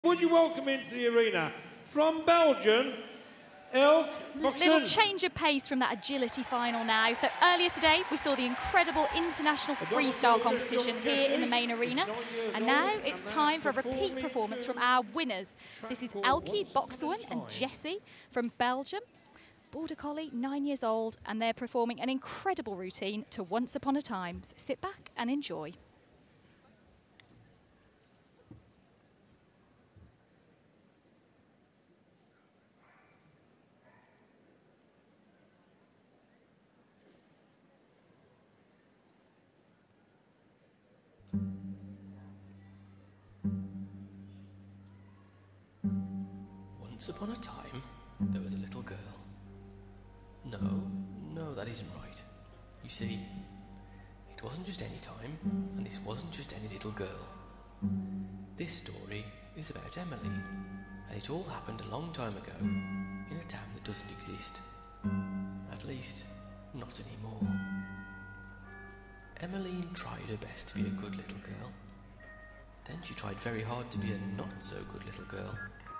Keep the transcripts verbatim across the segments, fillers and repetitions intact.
Would you welcome into the arena from Belgium, Elke Boksen. Little change of pace from that agility final now. So earlier today we saw the incredible international freestyle competition here in the main arena, and now it's time for a repeat performance from our winners. This is Elke Boksen and Jessie from Belgium. Border Collie, nine years old, and they're performing an incredible routine to Once Upon a Time. So sit back and enjoy. Once upon a time, there was a little girl. No, no, that isn't right. You see, it wasn't just any time, and this wasn't just any little girl. This story is about Emmeline, and it all happened a long time ago in a town that doesn't exist. At least, not anymore. Emmeline tried her best to be a good little girl. Then she tried very hard to be a not-so-good little girl.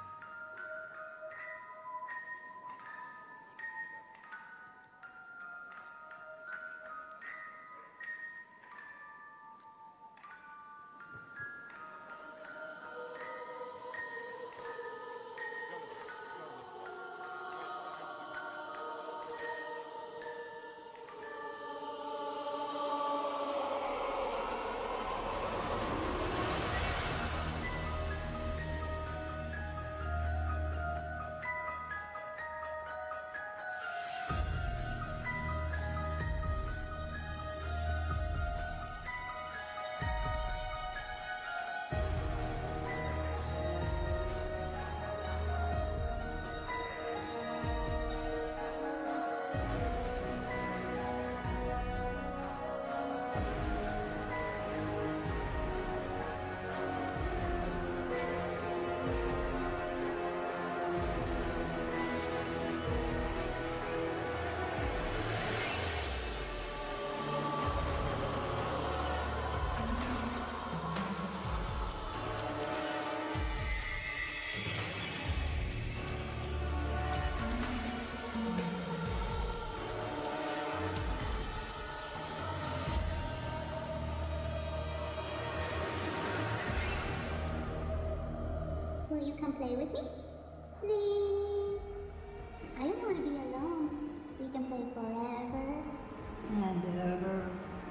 Will you come play with me? Please? I don't want to be alone. We can play forever and ever.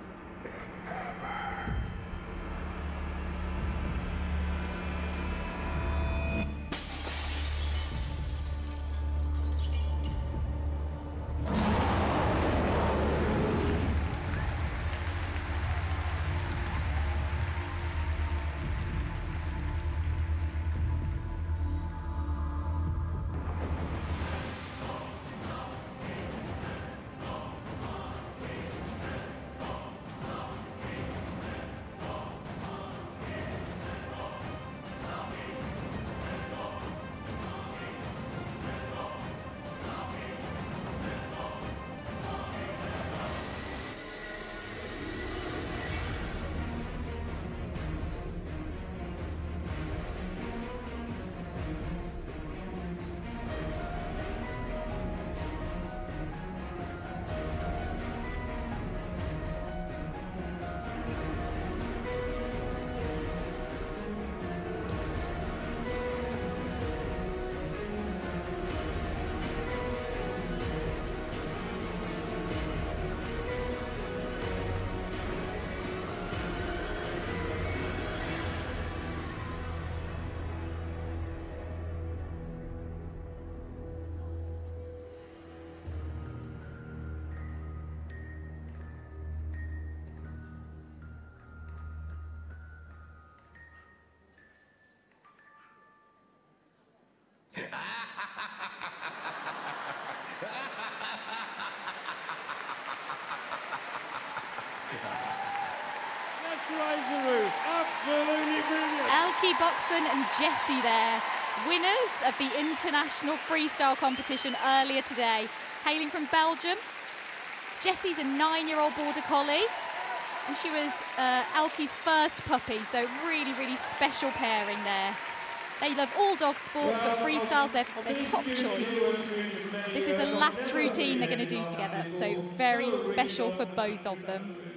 Let's raise the roof. Absolutely brilliant. Elke Boksen and Jessie there, winners of the international freestyle competition earlier today, hailing from Belgium. Jessie's a nine-year-old Border Collie, and she was uh, Elke's first puppy, so really, really special pairing there. They love all dog sports, but freestyle's their, their top choice. This is the last routine they're going to do together, so very special for both of them.